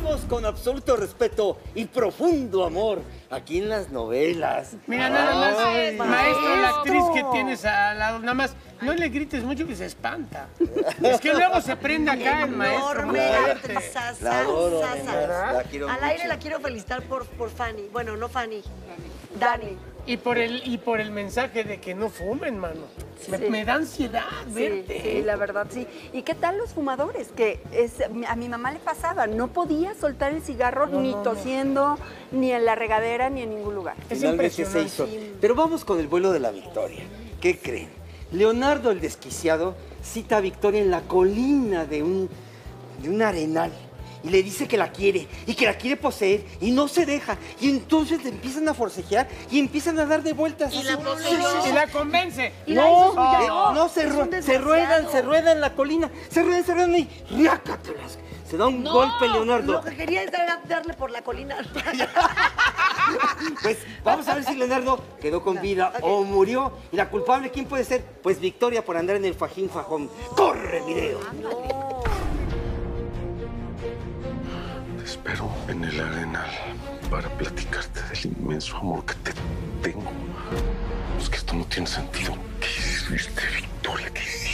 vivimos con absoluto respeto y profundo amor aquí en las novelas. Mira, nada más, maestro, la actriz que tienes al lado, nada más, no le grites mucho que se espanta. Es que luego se prende acá el maestro. Muy fuerte. La adoro, además, la quiero Al aire mucho. la quiero felicitar por Fanny. Bueno, no Fanny. Dani. Y por el mensaje de que no fumen, mano. Me da ansiedad verte. Sí, la verdad, sí. ¿Y qué tal los fumadores? A mi mamá le pasaba, no podía soltar el cigarro ni tosiendo, ni en la regadera, ni en ningún lugar. Es Finalmente se hizo. Pero vamos con el vuelo de la Victoria. ¿Qué creen? Leonardo el desquiciado cita a Victoria en la colina de un arenal. Y le dice que la quiere y que la quiere poseer y no se deja. Y entonces le empiezan a forcejear y empian a dar de vueltas. Y la así. posee. Y la convence. No, se ruedan la colina. Se ruedan y ¡riácatelas! Se da un golpe Leonardo. Lo que quería era darle por la colina. Pues vamos a ver si Leonardo quedó con vida o murió. ¿Y la culpable quién puede ser? Pues Victoria por andar en el fajín fajón. ¡Corre, video! Te espero en el arenal para platicarte del inmenso amor que te tengo. Es que esto no tiene sentido. ¿Qué hiciste, Victoria? ¿Qué hiciste?